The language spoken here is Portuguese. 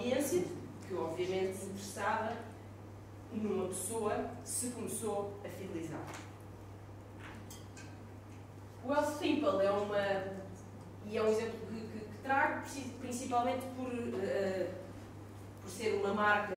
audiência, que obviamente se interessava numa pessoa se começou a fidelizar. O Wealth Simple é um exemplo que trago principalmente por ser uma marca